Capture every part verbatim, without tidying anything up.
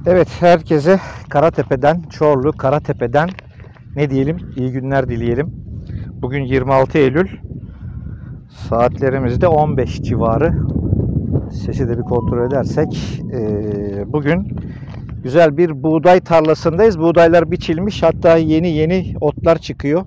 Evet, herkese Karatepe'den, Çorlu Karatepe'den ne diyelim? İyi günler dileyelim. Bugün yirmi altı Eylül. Saatlerimiz de on beş civarı. Sesi de bir kontrol edersek. Bugün güzel bir buğday tarlasındayız. Buğdaylar biçilmiş. Hatta yeni yeni otlar çıkıyor.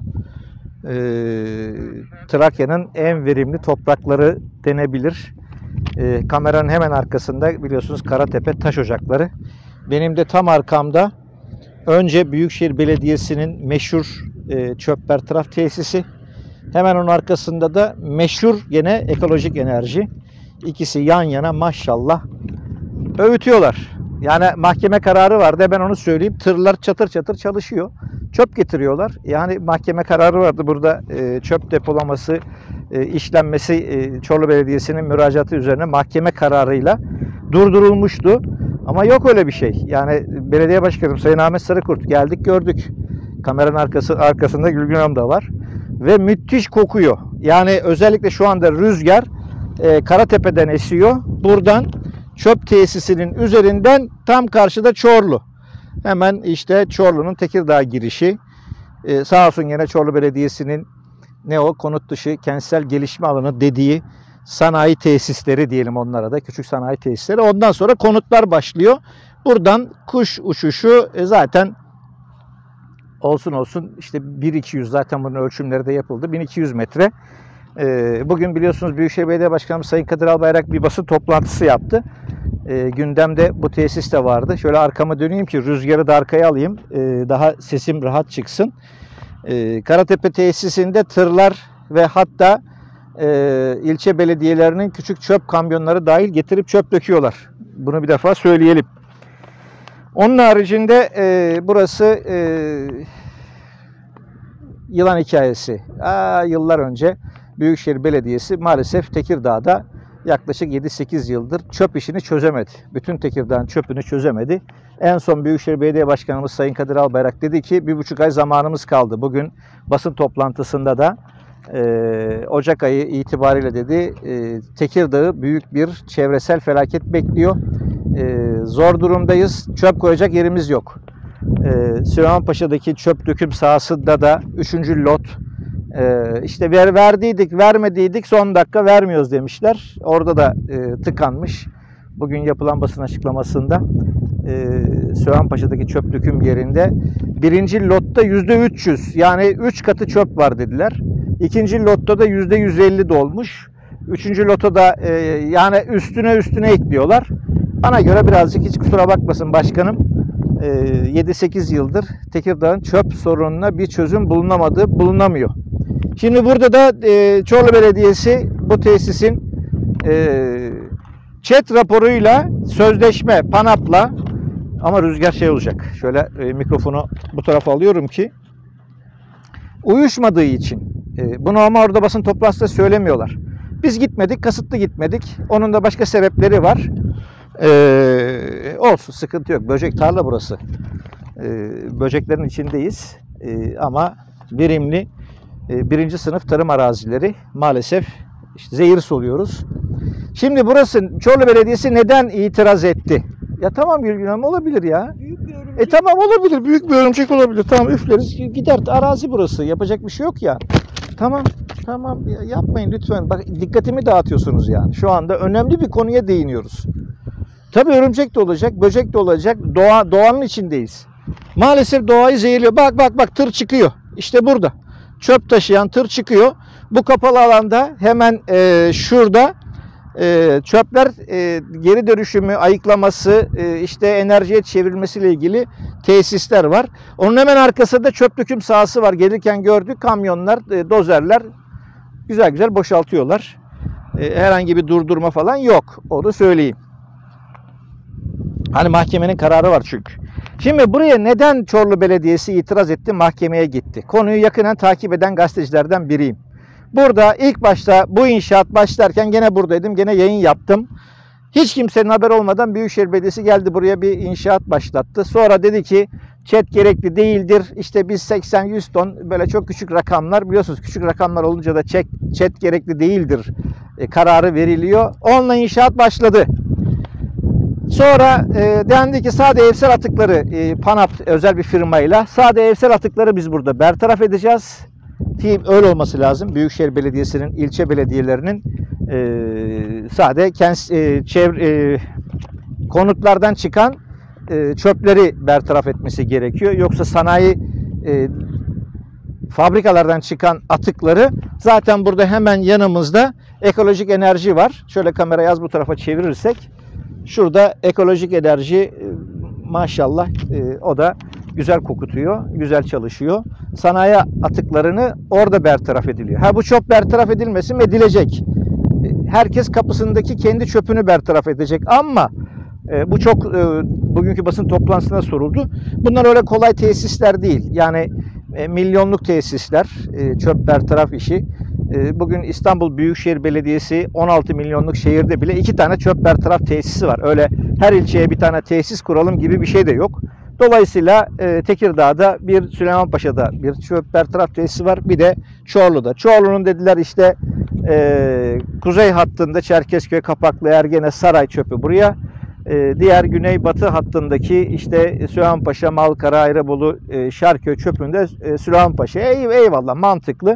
Trakya'nın en verimli toprakları denebilir. Kameranın hemen arkasında biliyorsunuz Karatepe taş ocakları. Benim de tam arkamda önce Büyükşehir Belediyesi'nin meşhur e, çöp bertaraf tesisi. Hemen onun arkasında da meşhur gene ekolojik enerji. İkisi yan yana maşallah öğütüyorlar. Yani mahkeme kararı vardı, ben onu söyleyeyim. Tırlar çatır çatır çalışıyor. Çöp getiriyorlar. Yani mahkeme kararı vardı burada e, çöp depolaması, e, işlenmesi e, Çorlu Belediyesi'nin müracaatı üzerine mahkeme kararıyla durdurulmuştu. Ama yok öyle bir şey. Yani belediye başkanım Sayın Ahmet Sarıkurt geldik gördük. Kameranın arkası, arkasında Gülgün Hanım da var. Ve müthiş kokuyor. Yani özellikle şu anda rüzgar e, Karatepe'den esiyor. Buradan çöp tesisinin üzerinden tam karşıda Çorlu. Hemen işte Çorlu'nun Tekirdağ girişi. Ee, sağ olsun yine Çorlu Belediyesi'nin ne o konut dışı kentsel gelişme alanı dediği sanayi tesisleri diyelim onlara da. Küçük sanayi tesisleri. Ondan sonra konutlar başlıyor. Buradan kuş uçuşu e, zaten olsun olsun işte bin iki yüz zaten bunun ölçümleri de yapıldı. bin iki yüz metre. Ee, bugün biliyorsunuz Büyükşehir Belediye Başkanımız Sayın Kadir Albayrak bir basın toplantısı yaptı. E, gündemde bu tesis de vardı. Şöyle arkama döneyim ki rüzgarı da arkaya alayım. E, daha sesim rahat çıksın. E, Karatepe tesisinde tırlar ve hatta e, ilçe belediyelerinin küçük çöp kamyonları dahil getirip çöp döküyorlar. Bunu bir defa söyleyelim. Onun haricinde e, burası e, yılan hikayesi. Aa, yıllar önce Büyükşehir Belediyesi maalesef Tekirdağ'da yaklaşık yedi sekiz yıldır çöp işini çözemedi. Bütün Tekirdağ'ın çöpünü çözemedi. En son Büyükşehir Belediye Başkanımız Sayın Kadir Albayrak dedi ki bir buçuk ay zamanımız kaldı. Bugün basın toplantısında da e, Ocak ayı itibariyle dedi e, Tekirdağ'ı büyük bir çevresel felaket bekliyor. E, zor durumdayız. Çöp koyacak yerimiz yok. E, Süleymanpaşa'daki çöp döküm sahasında da üçüncü lot Ee, işte ver, verdiydik, vermediydik, son dakika vermiyoruz demişler. Orada da e, tıkanmış. Bugün yapılan basın açıklamasında e, Süleymanpaşa'daki çöp döküm yerinde birinci lotta yüzde üç yüz yani üç katı çöp var dediler. İkinci lotta da yüzde yüz elli dolmuş. Üçüncü lotta da e, yani üstüne üstüne ekliyorlar. Bana göre birazcık hiç kusura bakmasın başkanım. E, yedi sekiz yıldır Tekirdağ'ın çöp sorununa bir çözüm bulunamadı, bulunamıyor. Şimdi burada da e, Çorlu Belediyesi bu tesisin e, chat raporuyla sözleşme PANAP'la ama rüzgar şey olacak. Şöyle e, mikrofonu bu tarafa alıyorum ki uyuşmadığı için. E, bunu ama orada basın toplantısında söylemiyorlar. Biz gitmedik, kasıtlı gitmedik. Onun da başka sebepleri var. E, olsun, sıkıntı yok. Böcek tarla burası. E, böceklerin içindeyiz. E, ama verimli birinci sınıf tarım arazileri maalesef işte zehir soluyoruz. Şimdi burası Çorlu Belediyesi neden itiraz etti? Ya tamam Gülgün Hanım olabilir ya. Büyük bir örümcek. E tamam olabilir. Büyük bir örümcek olabilir. Tamam üfleriz gider. Arazi burası. Yapacak bir şey yok ya. Tamam. Tamam ya, yapmayın lütfen. Bak dikkatimi dağıtıyorsunuz yani. Şu anda önemli bir konuya değiniyoruz. Tabii örümcek de olacak, böcek de olacak. Doğa, doğanın içindeyiz. Maalesef doğayı zehirliyor. Bak bak bak tır çıkıyor. İşte burada. Çöp taşıyan tır çıkıyor. Bu kapalı alanda hemen e, şurada e, çöpler e, geri dönüşümü, ayıklaması, e, işte enerjiye çevrilmesiyle ilgili tesisler var. Onun hemen arkasında çöp döküm sahası var. Gelirken gördük kamyonlar, e, dozerler güzel güzel boşaltıyorlar. E, herhangi bir durdurma falan yok. Onu söyleyeyim. Hani mahkemenin kararı var çünkü. Şimdi buraya neden Çorlu Belediyesi itiraz etti? Mahkemeye gitti. Konuyu yakından takip eden gazetecilerden biriyim. Burada ilk başta bu inşaat başlarken gene buradaydım. Gene yayın yaptım. Hiç kimsenin haber olmadan Büyükşehir Belediyesi geldi buraya bir inşaat başlattı. Sonra dedi ki chat gerekli değildir. İşte biz seksen yüz ton böyle çok küçük rakamlar biliyorsunuz küçük rakamlar olunca da chat, chat gerekli değildir e, kararı veriliyor. Onunla inşaat başladı. Sonra e, dendi ki sade evsel atıkları e, Panap özel bir firmayla sade evsel atıkları biz burada bertaraf edeceğiz. Ki öyle olması lazım. Büyükşehir Belediyesi'nin, ilçe belediyelerinin e, sade kent, e, çevre, e, konutlardan çıkan e, çöpleri bertaraf etmesi gerekiyor. Yoksa sanayi e, fabrikalardan çıkan atıkları zaten burada hemen yanımızda ekolojik enerji var. Şöyle kamerayı az bu tarafa çevirirsek şurada ekolojik enerji maşallah o da güzel kokutuyor, güzel çalışıyor. Sanayi atıklarını orada bertaraf ediliyor. Ha bu çöp bertaraf edilmesi mi? Edilecek. Herkes kapısındaki kendi çöpünü bertaraf edecek ama bu çok bugünkü basın toplantısında soruldu. Bunlar öyle kolay tesisler değil. Yani milyonluk tesisler, çöp bertaraf işi. Bugün İstanbul Büyükşehir Belediyesi on altı milyonluk şehirde bile iki tane çöp bertaraf tesisi var. Öyle her ilçeye bir tane tesis kuralım gibi bir şey de yok. Dolayısıyla Tekirdağ'da bir, Süleymanpaşa'da bir çöp bertaraf tesisi var. Bir de Çorlu'da. Çorlu'nun dediler işte e, kuzey hattında Çerkezköy, Kapaklı, Ergene, Saray çöpü buraya. E, diğer güneybatı hattındaki işte Süleymanpaşa, Malkara, Ayrabolu, e, Şarköy çöpünde e, Süleymanpaşa'ya. Ey, eyvallah, mantıklı.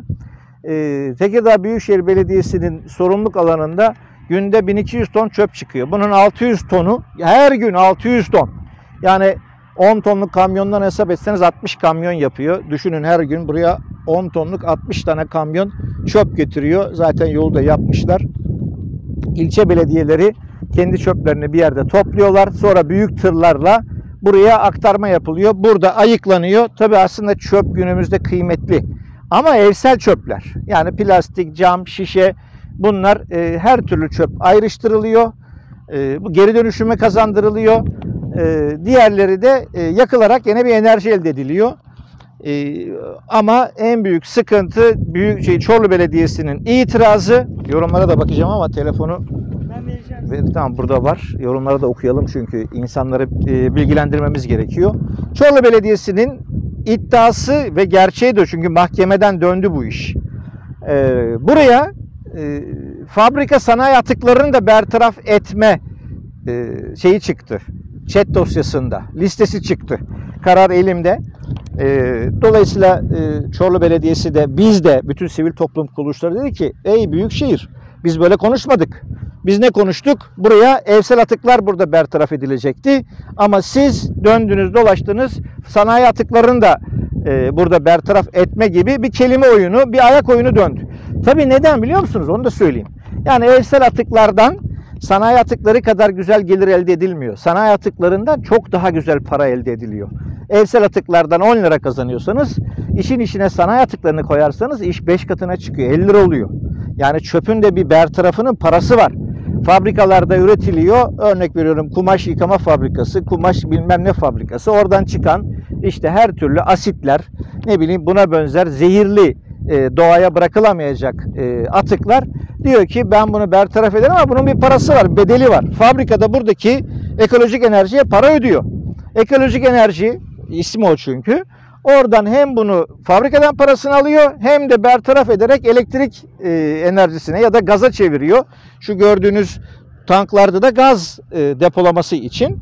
E, Tekirdağ Büyükşehir Belediyesi'nin sorumluluk alanında günde bin iki yüz ton çöp çıkıyor. Bunun altı yüz tonu her gün altı yüz ton. Yani on tonluk kamyondan hesap etseniz altmış kamyon yapıyor. Düşünün her gün buraya on tonluk altmış tane kamyon çöp getiriyor. Zaten yolu da yapmışlar. İlçe belediyeleri kendi çöplerini bir yerde topluyorlar. Sonra büyük tırlarla buraya aktarma yapılıyor. Burada ayıklanıyor. Tabii aslında çöp günümüzde kıymetli. Ama evsel çöpler. Yani plastik, cam, şişe bunlar e, her türlü çöp ayrıştırılıyor. E, bu geri dönüşüme kazandırılıyor. E, diğerleri de e, yakılarak yine bir enerji elde ediliyor. E, ama en büyük sıkıntı büyük şey Çorlu Belediyesi'nin itirazı. Yorumlara da bakacağım ama telefonu ben vereceğim. Tamam, burada var. Yorumları da okuyalım çünkü insanları e, bilgilendirmemiz gerekiyor. Çorlu Belediyesi'nin iddiası ve gerçeği de çünkü mahkemeden döndü bu iş. E, buraya e, fabrika sanayi atıklarını da bertaraf etme e, şeyi çıktı. Chat dosyasında listesi çıktı. Karar elimde. E, dolayısıyla e, Çorlu Belediyesi de biz de bütün sivil toplum kuruluşları dedi ki ey Büyükşehir, biz böyle konuşmadık. Biz ne konuştuk? Buraya evsel atıklar burada bertaraf edilecekti. Ama siz döndünüz dolaştınız sanayi atıklarını da e, burada bertaraf etme gibi bir kelime oyunu, bir ayak oyunu döndü. Tabii neden biliyor musunuz? Onu da söyleyeyim. Yani evsel atıklardan sanayi atıkları kadar güzel gelir elde edilmiyor. Sanayi atıklarından çok daha güzel para elde ediliyor. Evsel atıklardan on lira kazanıyorsanız, işin içine sanayi atıklarını koyarsanız iş beş katına çıkıyor. elli lira oluyor. Yani çöpün de bir bertarafının parası var. Fabrikalarda üretiliyor. Örnek veriyorum, kumaş yıkama fabrikası, kumaş bilmem ne fabrikası. Oradan çıkan işte her türlü asitler, ne bileyim buna benzer zehirli, e, doğaya bırakılamayacak e, atıklar. Diyor ki ben bunu bertaraf ederim ama bunun bir parası var, bedeli var. Fabrikada buradaki ekolojik enerjiye para ödüyor. Ekolojik enerji, ismi o çünkü. Oradan hem bunu fabrikadan parasını alıyor hem de bertaraf ederek elektrik e, enerjisine ya da gaza çeviriyor. Şu gördüğünüz tanklarda da gaz e, depolaması için.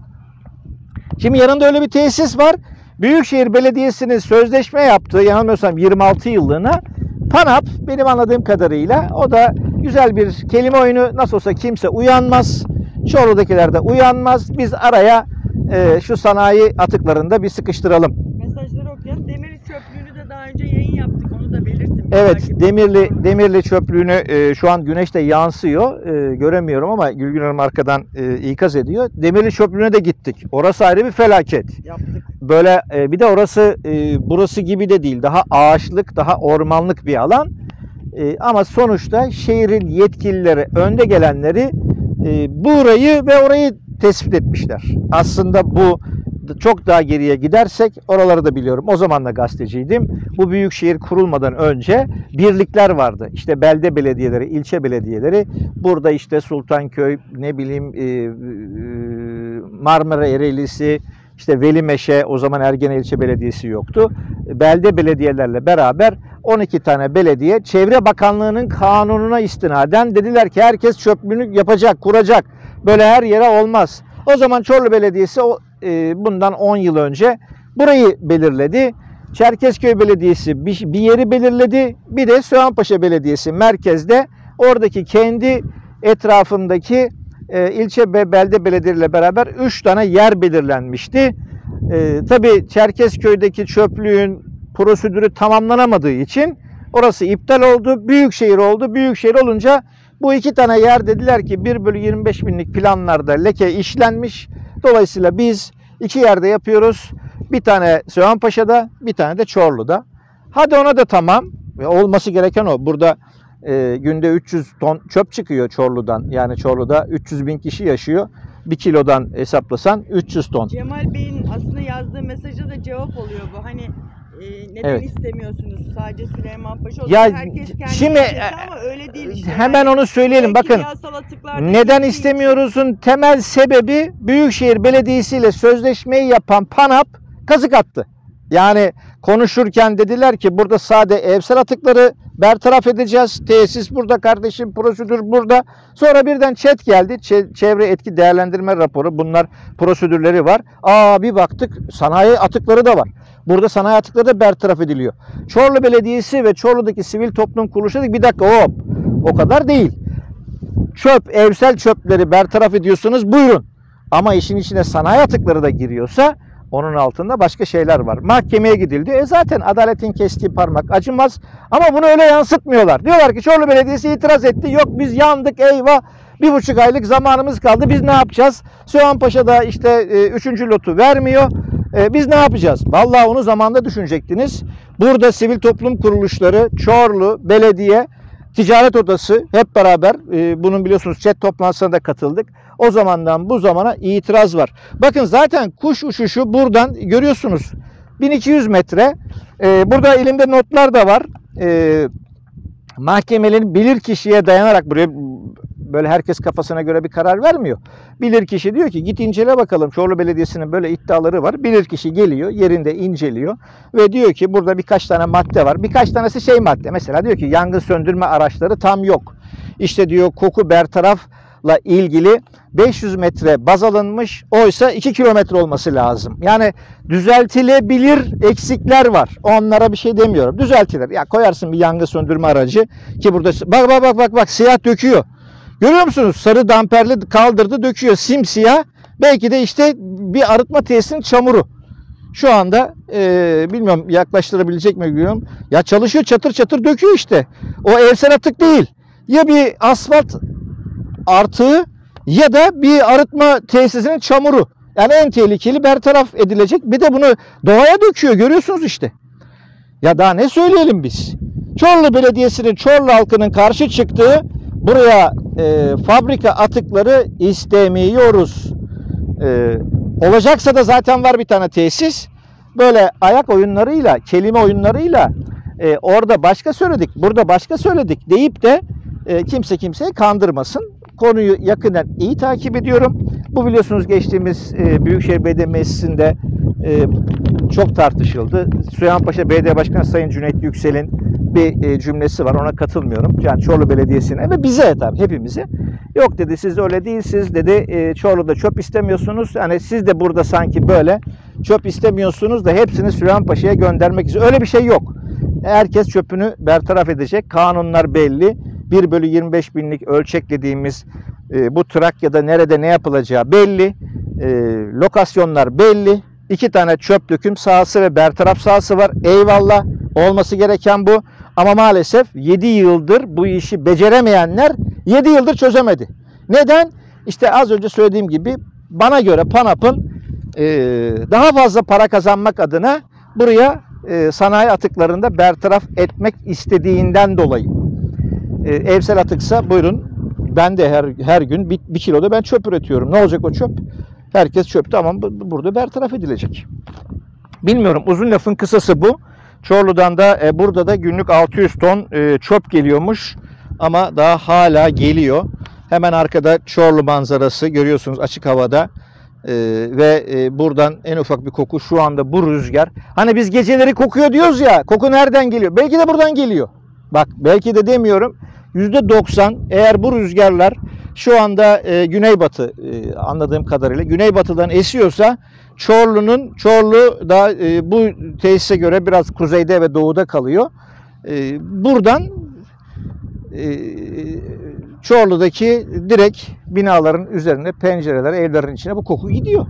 Şimdi yanında öyle bir tesis var. Büyükşehir Belediyesi'nin sözleşme yaptığı, yanılmıyorsam yirmi altı yıllığına, Panap benim anladığım kadarıyla o da güzel bir kelime oyunu. Nasıl olsa kimse uyanmaz. Çorlu'dakiler de uyanmaz. Biz araya e, şu sanayi atıklarını da bir sıkıştıralım. Mesajları okuyalım. Demirli çöplüğünü de daha önce yayın yaptık. Onu da belirttim. Evet, Demirli Demirli çöplüğünü e, şu an güneşte yansıyor. E, göremiyorum ama Gülgün Hanım arkadan e, ikaz ediyor. Demirli çöplüğüne de gittik. Orası ayrı bir felaket. Yaptık. Böyle e, bir de orası e, burası gibi de değil. Daha ağaçlık, daha ormanlık bir alan. E, ama sonuçta şehrin yetkilileri, önde gelenleri e, burayı ve orayı tespit etmişler. Aslında bu çok daha geriye gidersek oraları da biliyorum. O zaman da gazeteciydim. Bu büyükşehir kurulmadan önce birlikler vardı. İşte belde belediyeleri, ilçe belediyeleri. Burada işte Sultanköy, ne bileyim Marmara Ereğlisi, işte Velimeşe, o zaman Ergene İlçe Belediyesi yoktu. Belde belediyelerle beraber on iki tane belediye Çevre Bakanlığı'nın kanununa istinaden dediler ki herkes çöplüğünü yapacak, kuracak. Böyle her yere olmaz. O zaman Çorlu Belediyesi o, e, bundan on yıl önce burayı belirledi. Çerkezköy Belediyesi bir, bir yeri belirledi. Bir de Süheymanpaşa Belediyesi merkezde oradaki kendi etrafındaki e, ilçe ve belde belediyelerle beraber üç tane yer belirlenmişti. E, tabii Çerkezköy'deki çöplüğün prosedürü tamamlanamadığı için orası iptal oldu. Büyükşehir oldu. Büyükşehir olunca bu iki tane yer dediler ki bir bölü yirmi beş binlik planlarda leke işlenmiş. Dolayısıyla biz iki yerde yapıyoruz. Bir tane Süheymanpaşa'da, bir tane de Çorlu'da. Hadi ona da tamam. Olması gereken o. Burada e, günde üç yüz ton çöp çıkıyor Çorlu'dan. Yani Çorlu'da üç yüz bin kişi yaşıyor. Bir kilodan hesaplasan üç yüz ton. Cemal Bey'in aslında yazdığı mesaja da cevap oluyor bu. Hani e, neden Evet. istemiyorsunuz sadece Süleymanpaşa? Ya Herkes kendi şimdi ama öyle değil işte. hemen Yani onu söyleyelim. Bakın. kimyasal atıklar Neden istemiyoruzun temel sebebi Büyükşehir Belediyesi ile sözleşmeyi yapan PANAP kazık attı. Yani konuşurken dediler ki burada sade evsel atıkları bertaraf edeceğiz. Tesis burada kardeşim, prosedür burada. Sonra birden chat geldi. Çevre etki değerlendirme raporu. Bunlar prosedürleri var. Aa bir baktık sanayi atıkları da var. Burada sanayi atıkları da bertaraf ediliyor. Çorlu Belediyesi ve Çorlu'daki sivil toplum kuruluşları dedik bir dakika hop o kadar değil. Çöp, evsel çöpleri bertaraf ediyorsanız buyurun. Ama işin içine sanayi atıkları da giriyorsa onun altında başka şeyler var. Mahkemeye gidildi. E zaten adaletin kestiği parmak acımaz. Ama bunu öyle yansıtmıyorlar. Diyorlar ki Çorlu Belediyesi itiraz etti. Yok biz yandık eyvah. Bir buçuk aylık zamanımız kaldı. Biz ne yapacağız? Süheymanpaşa'da işte e, üçüncü lotu vermiyor. E, biz ne yapacağız? Vallahi onu zamanda düşünecektiniz. Burada sivil toplum kuruluşları, Çorlu, belediye, ticaret odası hep beraber e, bunun biliyorsunuz chat toplantısına da katıldık. O zamandan bu zamana itiraz var. Bakın zaten kuş uçuşu buradan görüyorsunuz. bin iki yüz metre. E, burada elimde notlar da var. E, mahkemelerin bilirkişiye dayanarak buraya böyle herkes kafasına göre bir karar vermiyor. Bilirkişi diyor ki git incele bakalım. Çorlu Belediyesi'nin böyle iddiaları var. Bilirkişi geliyor, yerinde inceliyor ve diyor ki burada birkaç tane madde var. Birkaç tanesi şey madde. Mesela diyor ki yangın söndürme araçları tam yok. İşte diyor koku bertarafla ilgili beş yüz metre baz alınmış. Oysa iki kilometre olması lazım. Yani düzeltilebilir eksikler var. Onlara bir şey demiyorum. Düzeltilir. Ya koyarsın bir yangın söndürme aracı ki burada bak bak bak bak bak siyah döküyor. Görüyor musunuz? Sarı damperli kaldırdı döküyor simsiyah. Belki de işte bir arıtma tesisinin çamuru. Şu anda e, bilmiyorum yaklaştırabilecek mi bilmiyorum. Ya çalışıyor çatır çatır döküyor işte. O evsel atık değil. Ya bir asfalt artığı ya da bir arıtma tesisinin çamuru. Yani en tehlikeli bertaraf edilecek. Bir de bunu doğaya döküyor. Görüyorsunuz işte. Ya daha ne söyleyelim biz? Çorlu Belediyesi'nin, Çorlu halkının karşı çıktığı buraya e, fabrika atıkları istemiyoruz. E, olacaksa da zaten var bir tane tesis. Böyle ayak oyunlarıyla, kelime oyunlarıyla e, orada başka söyledik, burada başka söyledik deyip de e, kimse kimseyi kandırmasın. Konuyu yakından iyi takip ediyorum. Bu biliyorsunuz geçtiğimiz e, Büyükşehir Belediye Meclisi'nde e, çok tartışıldı. Süheymanpaşa Belediye Başkanı Sayın Cüneyt Yüksel'in bir e, cümlesi var. Ona katılmıyorum. Yani Çorlu Belediyesi'ne ve bize tabii hepimize. Yok dedi siz öyle değilsiniz dedi. E, Çorlu'da çöp istemiyorsunuz. Yani siz de burada sanki böyle çöp istemiyorsunuz da hepsini Süheymanpaşa'ya göndermek istiyor. Öyle bir şey yok. Herkes çöpünü bertaraf edecek. Kanunlar belli. bir bölü yirmi beş binlik ölçek dediğimiz e, bu Trakya'da nerede ne yapılacağı belli. E, lokasyonlar belli. İki tane çöp döküm sahası ve bertaraf sahası var. Eyvallah. Olması gereken bu. Ama maalesef yedi yıldır bu işi beceremeyenler yedi yıldır çözemedi. Neden? İşte az önce söylediğim gibi bana göre PANAP'ın e, daha fazla para kazanmak adına buraya e, sanayi atıklarında bertaraf etmek istediğinden dolayı. E, evsel atıksa buyurun ben de her her gün bir, bir kiloda ben çöp üretiyorum. Ne olacak o çöp? Herkes çöp tamam burada bertaraf edilecek. Bilmiyorum uzun lafın kısası bu. Çorlu'dan da e, burada da günlük altı yüz ton e, çöp geliyormuş ama daha hala geliyor. Hemen arkada Çorlu manzarası görüyorsunuz açık havada e, ve e, buradan en ufak bir koku şu anda bu rüzgar. Hani biz geceleri kokuyor diyoruz ya koku nereden geliyor? Belki de buradan geliyor. Bak belki de demiyorum yüzde doksan eğer bu rüzgarlar Şu anda e, güneybatı e, anladığım kadarıyla güneybatıdan esiyorsa Çorlu'nun Çorlu da e, bu tesise göre biraz kuzeyde ve doğuda kalıyor. E, buradan e, Çorlu'daki direkt binaların üzerine, pencereler, evlerin içine bu koku gidiyor.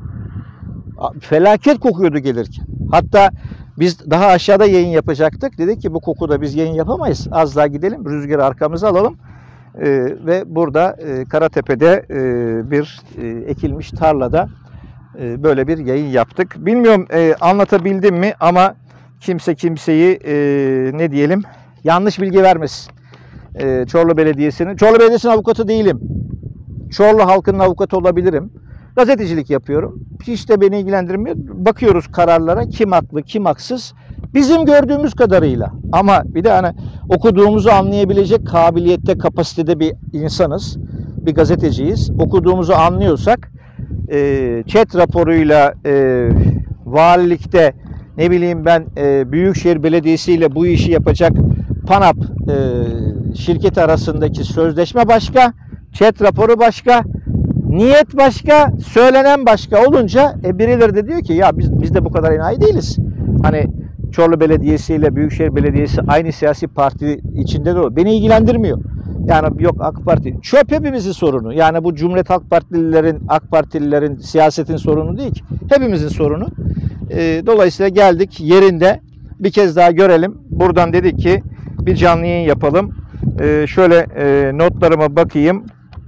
Felaket kokuyordu gelirken. Hatta biz daha aşağıda yayın yapacaktık. Dedik ki bu kokuda biz yayın yapamayız. Az daha gidelim, rüzgarı arkamıza alalım. Ee, ve burada e, Karatepe'de e, bir e, ekilmiş tarlada e, böyle bir yayın yaptık. Bilmiyorum e, anlatabildim mi ama kimse kimseyi e, ne diyelim yanlış bilgi vermesin. E, Çorlu Belediyesi'nin, Çorlu Belediyesi'nin avukatı değilim. Çorlu halkının avukatı olabilirim. Gazetecilik yapıyorum. Hiç de beni ilgilendirmiyor. Bakıyoruz kararlara kim haklı, kim haksız. Bizim gördüğümüz kadarıyla. Ama bir de hani okuduğumuzu anlayabilecek kabiliyette, kapasitede bir insanız. Bir gazeteciyiz. Okuduğumuzu anlıyorsak e, chat raporuyla e, valilikte ne bileyim ben e, Büyükşehir Belediyesi ile bu işi yapacak PANAP e, şirketi arasındaki sözleşme başka, chat raporu başka, niyet başka, söylenen başka olunca e, birileri de diyor ki ya biz, biz de bu kadar enayi değiliz. Hani Çorlu Belediyesi ile Büyükşehir Belediyesi aynı siyasi parti içinde de o. Beni ilgilendirmiyor. Yani yok AK Parti. Çöp hepimizin sorunu. Yani bu Cumhuriyet Halk Partililerin, AK Partililerin siyasetin sorunu değil ki. Hepimizin sorunu. E, dolayısıyla geldik yerinde bir kez daha görelim. Buradan dedik ki bir canlı yayın yapalım. E, şöyle e, notlarıma bakayım.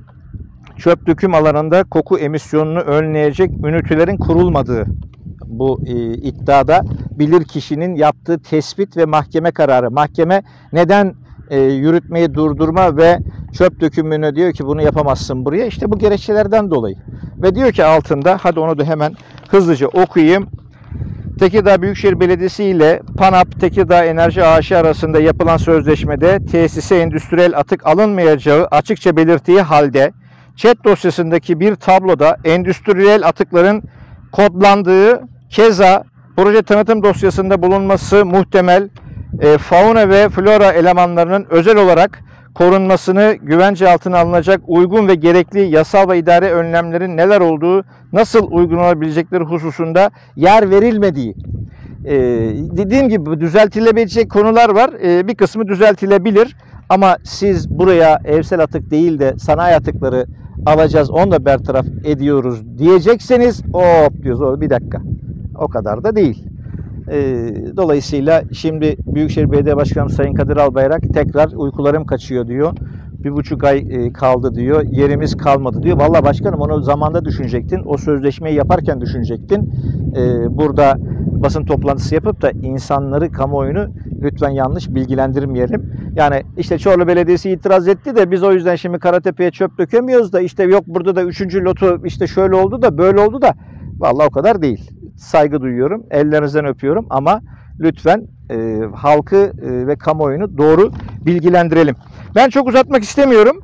Çöp döküm alanında koku emisyonunu önleyecek ünitelerin kurulmadığı bu e, iddiada bilirkişinin yaptığı tespit ve mahkeme kararı. Mahkeme neden e, yürütmeyi durdurma ve çöp dökümünü diyor ki bunu yapamazsın buraya. İşte bu gerekçelerden dolayı. Ve diyor ki altında, hadi onu da hemen hızlıca okuyayım. Tekirdağ Büyükşehir Belediyesi ile PANAP Tekirdağ Enerji A Ş arasında yapılan sözleşmede tesise endüstriyel atık alınmayacağı açıkça belirttiği halde chat dosyasındaki bir tabloda endüstriyel atıkların kodlandığı, keza proje tanıtım dosyasında bulunması muhtemel e, fauna ve flora elemanlarının özel olarak korunmasını güvence altına alınacak uygun ve gerekli yasal ve idare önlemlerin neler olduğu, nasıl uygulanabilecekleri hususunda yer verilmediği. E, dediğim gibi düzeltilebilecek konular var. E, bir kısmı düzeltilebilir. Ama siz buraya evsel atık değil de sanayi atıkları alacağız, onu da bertaraf ediyoruz diyecekseniz hop diyoruz. O bir dakika. O kadar da değil. E, dolayısıyla şimdi Büyükşehir Belediye Başkanı Sayın Kadir Albayrak tekrar uykularım kaçıyor diyor. Bir buçuk ay e, kaldı diyor. Yerimiz kalmadı diyor. Vallahi başkanım onu zamanda düşünecektin. O sözleşmeyi yaparken düşünecektin. E, burada basın toplantısı yapıp da insanları, kamuoyunu lütfen yanlış bilgilendirmeyelim. Yani işte Çorlu Belediyesi itiraz etti de biz o yüzden şimdi Karatepe'ye çöp dökemiyoruz da işte yok burada da üçüncü lotu işte şöyle oldu da böyle oldu da. Vallahi o kadar değil. Saygı duyuyorum. Ellerinizden öpüyorum ama lütfen e, halkı e, ve kamuoyunu doğru bilgilendirelim. Ben çok uzatmak istemiyorum.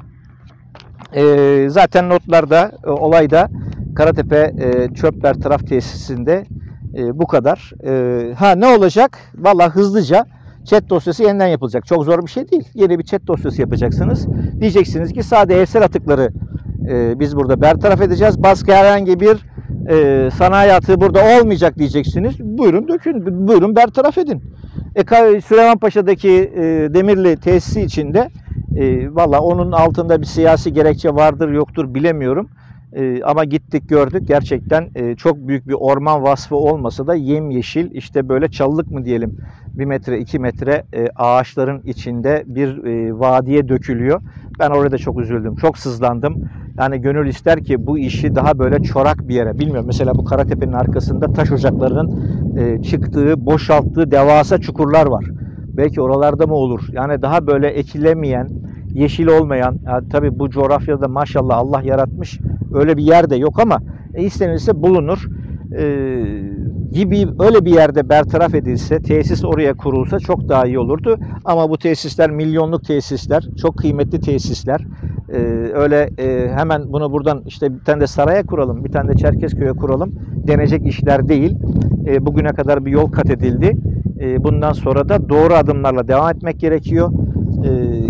E, zaten notlarda, e, olayda Karatepe e, çöp bertaraf tesisinde e, bu kadar. E, ha ne olacak? Vallahi hızlıca chat dosyası yeniden yapılacak. Çok zor bir şey değil. Yeni bir chat dosyası yapacaksınız. Diyeceksiniz ki sadece evsel atıkları e, biz burada bertaraf edeceğiz. Başka herhangi bir e, sanayi atığı burada olmayacak diyeceksiniz. Buyurun dökün, buyurun bertaraf edin. E, Süleymanpaşa'daki e, Demirli tesisi içinde e, valla onun altında bir siyasi gerekçe vardır yoktur bilemiyorum. E, ama gittik gördük gerçekten e, çok büyük bir orman vasfı olmasa da yemyeşil işte böyle çalılık mı diyelim bir metre iki metre e, ağaçların içinde bir e, vadiye dökülüyor. Ben orada çok üzüldüm, çok sızlandım. Yani gönül ister ki bu işi daha böyle çorak bir yere, bilmiyorum mesela bu Karatepe'nin arkasında taş ocaklarının e, çıktığı, boşalttığı devasa çukurlar var. Belki oralarda mı olur? Yani daha böyle ekilemeyen, yeşil olmayan, yani tabii bu coğrafyada maşallah Allah yaratmış öyle bir yer de yok ama e, istenirse bulunur. E, gibi öyle bir yerde bertaraf edilse, tesis oraya kurulsa çok daha iyi olurdu. Ama bu tesisler milyonluk tesisler, çok kıymetli tesisler. Ee, öyle e, hemen bunu buradan işte bir tane de saraya kuralım, bir tane de Çerkezköy'e kuralım denecek işler değil. E, bugüne kadar bir yol kat edildi. E, bundan sonra da doğru adımlarla devam etmek gerekiyor. E,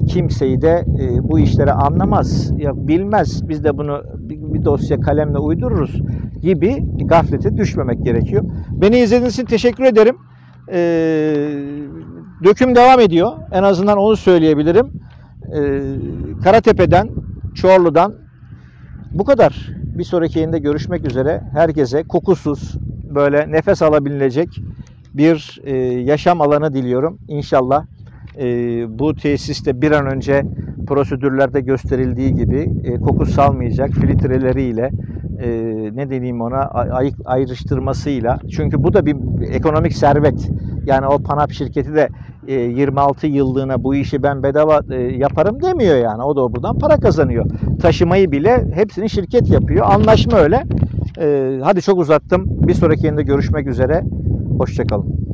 kimseyi de e, bu işleri anlamaz, ya bilmez, biz de bunu bir, bir dosya kalemle uydururuz gibi gaflete düşmemek gerekiyor. Beni izlediğiniz için teşekkür ederim. E, döküm devam ediyor. En azından onu söyleyebilirim. E, Karatepe'den, Çorlu'dan bu kadar. Bir sonraki yayında görüşmek üzere. Herkese kokusuz, böyle nefes alabilecek bir e, yaşam alanı diliyorum. İnşallah e, bu tesiste bir an önce prosedürlerde gösterildiği gibi e, koku salmayacak filtreleriyle, e, ne deneyim ona, ay, ayrıştırmasıyla. Çünkü bu da bir ekonomik servet. Yani o Panap şirketi de e, yirmi altı yıllığına bu işi ben bedava e, yaparım demiyor yani. O da buradan para kazanıyor. Taşımayı bile hepsini şirket yapıyor. Anlaşma öyle. E, hadi çok uzattım. Bir sonraki yerinde görüşmek üzere. Hoşça kalın.